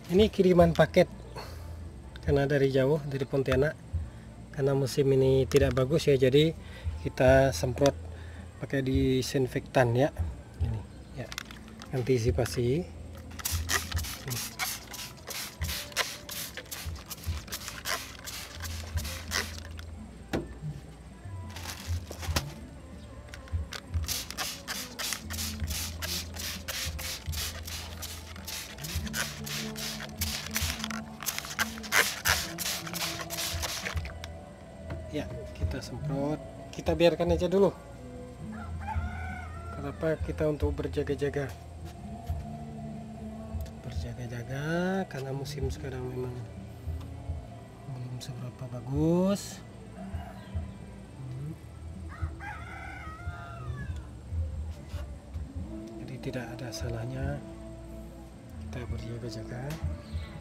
Ini kiriman paket karena dari jauh, dari Pontianak. Karena musim ini tidak bagus ya, jadi kita semprot pakai disinfektan ya. Ini ya, antisipasi. Ya, kita semprot, kita biarkan aja dulu. Kenapa? Kita untuk berjaga-jaga, karena musim sekarang memang belum seberapa bagus. Jadi tidak ada salahnya kita berjaga-jaga.